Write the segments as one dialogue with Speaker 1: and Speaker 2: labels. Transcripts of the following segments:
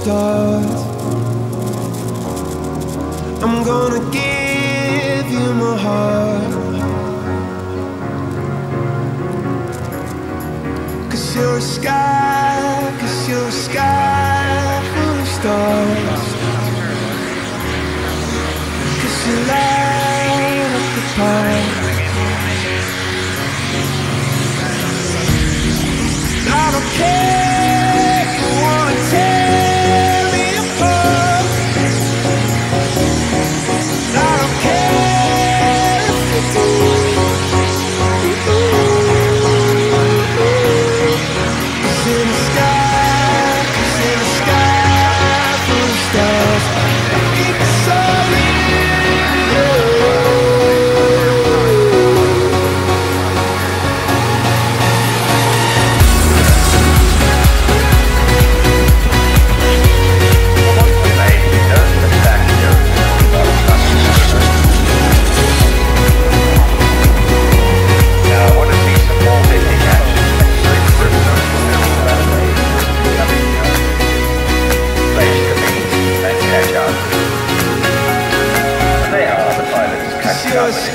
Speaker 1: stars. I'm gonna give you my heart, 'cause you're a sky, 'cause you're a sky full of stars. 'Cause you light up the path. I don't care if you wanna tear me apart. I don't care if you do. Cause in the sky, 'cause in the sky full of stars, keep it so
Speaker 2: Now this is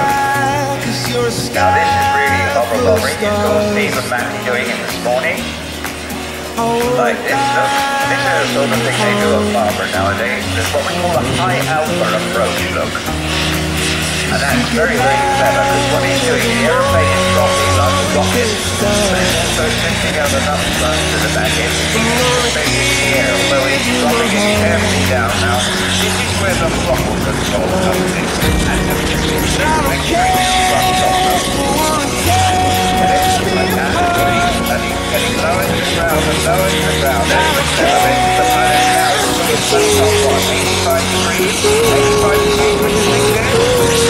Speaker 2: really horrible. It's got Steve and Matty doing it this morning. Like this, look. This is the sort of thing they do at Barbara nowadays. This is what we call a high alpha approach, look. And that's very, very clever, because what he's doing, the aeroplane is dropping like a rocket, but it's also shifting over enough thrust to the back end. He's making the air, although he's dropping it carefully down now. This is where the throttle control comes in. And the make sure it's thrust off. And it's like that, and he's getting lower to the ground and lower to the ground. There's the accelerator, the pilot now is going to put up what, 85 degrees? 85 degrees, what do you think it is?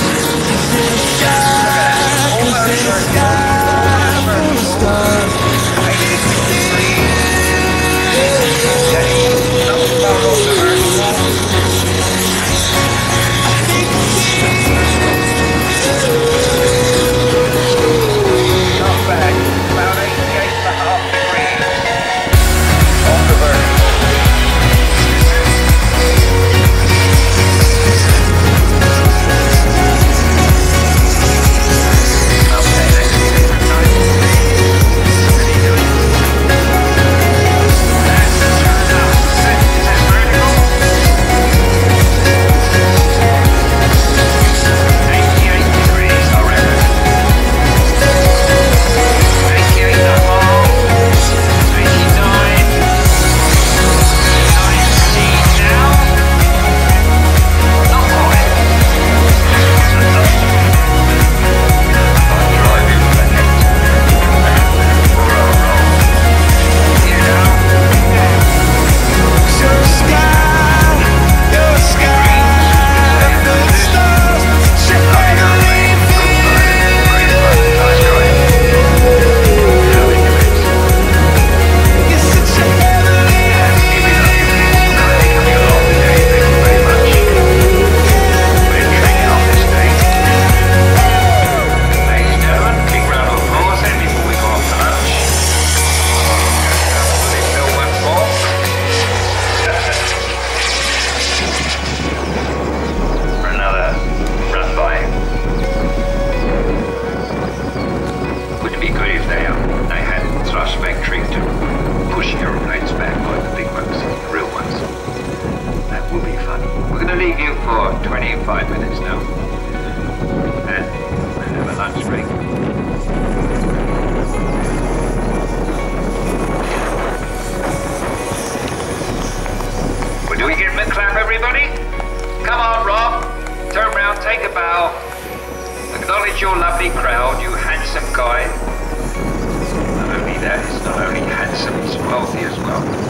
Speaker 2: For 25 minutes now, and have a lunch break. Well, do we give him a clap, everybody? Come on, Rob. Turn round, take a bow. Acknowledge your lovely crowd, you handsome guy. Not only that, he's not only handsome, he's wealthy as well.